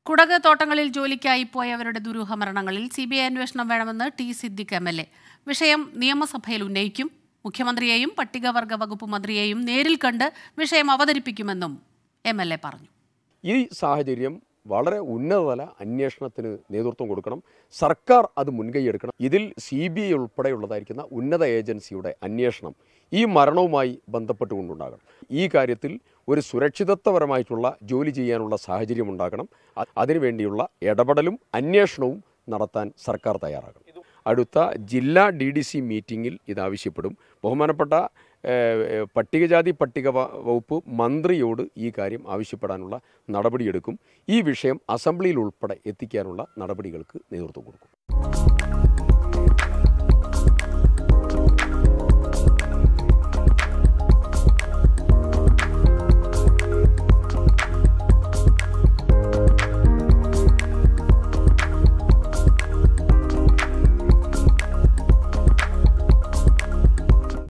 കുടക് തോട്ടങ്ങളിൽ ജോലിക്കായി പോയവരുടെ ദുരൂഹ മരണങ്ങളിൽ CBI അന്വേഷണം വേണമെന്ന് ടി സിദ്ദിഖ് MLA. വിഷയം നിയമസഭയിൽ ഉന്നയിക്കും. മുഖ്യമന്ത്രിയെയും പട്ടികവർഗ വകുപ്പ് മന്ത്രിയെയും നേരിൽ കണ്ട് വിഷയം അവതരിപ്പിക്കുമെന്നും MLA പറഞ്ഞു. ഈ സാഹചര്യം വളരെ ഉന്നതതല അന്വേഷണത്തിന് നേതൃത്വം കൊടുക്കണം. സർക്കാർ അത് മുൻകൈയെടുക്കണം. ഇതിൽ CBI ഉൾപ്പെടെയുള്ളതായിരിക്കുന്ന ഉന്നത ഏജൻസിയുടെ അന്വേഷണം ഈ മരണവുമായി ബന്ധപ്പെട്ടുകൊണ്ടുണ്ടാകണം. ഈ കാര്യത്തിൽ ഒരു സുരക്ഷിതത്വപരമായിട്ടുള്ള ജോലി ചെയ്യാനുള്ള സാഹചര്യം ഉണ്ടാകണം. അതിനുവേണ്ടിയുള്ള ഇടപെടലും അന്വേഷണവും നടത്താൻ സർക്കാർ തയ്യാറാകണം. അടുത്ത ജില്ലാ DDC മീറ്റിങ്ങിൽ ഇതാവശ്യപ്പെടും. ബഹുമാനപ്പെട്ട പട്ടികജാതി പട്ടിക വകുപ്പ് മന്ത്രിയോട് ഈ കാര്യം ആവശ്യപ്പെടാനുള്ള നടപടിയെടുക്കും. ഈ വിഷയം അസംബ്ലിയിൽ ഉൾപ്പെടെ എത്തിക്കാനുള്ള നടപടികൾക്ക് നേതൃത്വം കൊടുക്കും.